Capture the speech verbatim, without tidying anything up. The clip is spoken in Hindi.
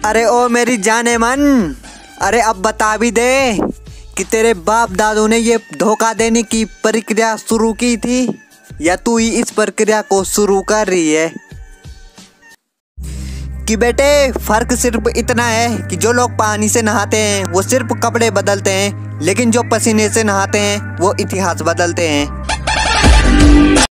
अरे ओ मेरी जाने मन, अरे अब बता भी दे कि तेरे बाप दादू ने ये धोखा देने की प्रक्रिया शुरू की थी या तू ही इस प्रक्रिया को शुरू कर रही है। कि बेटे फर्क सिर्फ इतना है कि जो लोग पानी से नहाते हैं वो सिर्फ कपड़े बदलते हैं, लेकिन जो पसीने से नहाते हैं वो इतिहास बदलते हैं।